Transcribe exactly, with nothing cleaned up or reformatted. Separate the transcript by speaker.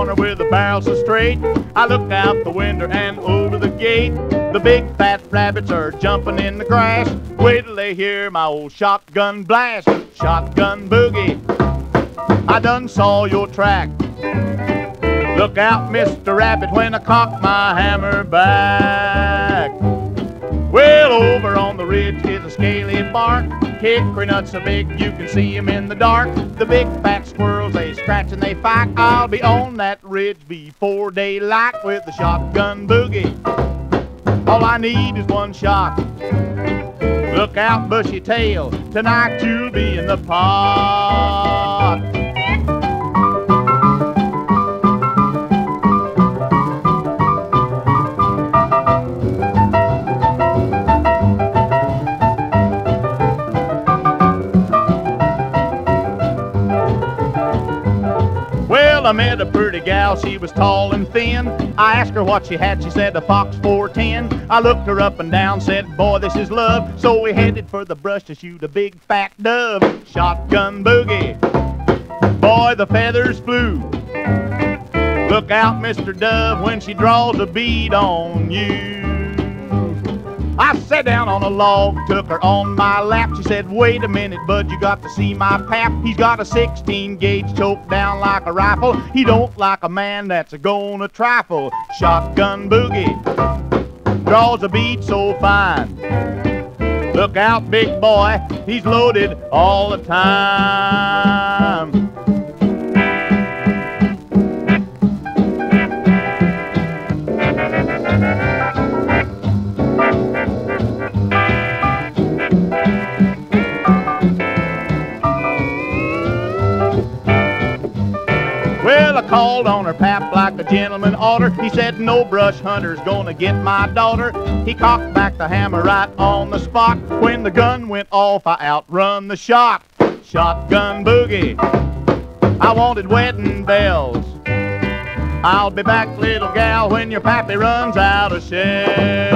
Speaker 1: corner with the barrel so straight. I look out the window and over the gate. The big fat rabbits are jumping in the grass. Wait till they hear my old shotgun blast. Shotgun boogie, I done saw your track. Look out, Mister Rabbit, when I cock my hammer back. Well, over on the ridge is a scaly bark. Hickory nuts so big you can see 'em in the dark. The big fat squirrels, they scratch and they fight. I'll be on that ridge before daylight with the shotgun boogie. All I need is one shot. Look out, bushy tail, tonight you'll be in the pot. Well, I met a pretty gal, she was tall and thin. I asked her what she had, she said a Fox four ten. I looked her up and down, said, boy, this is love. So we headed for the brush to shoot a big fat dove. Shotgun boogie, boy, the feathers flew. Look out, Mister Dove, when she draws a bead on you. I sat down on a log, took her on my lap. She said, wait a minute, bud, you got to see my pap. He's got a sixteen gauge choked down like a rifle. He don't like a man that's a gonna trifle. Shotgun boogie, draws a bead so fine. Look out, big boy, he's loaded all the time. Well, I called on her pap like a gentleman oughter. He said, no brush hunter's gonna get my daughter. He cocked back the hammer right on the spot. When the gun went off, I outrun the shot. Shotgun boogie, I wanted wedding bells. I'll be back, little gal, when your pappy runs out of shells.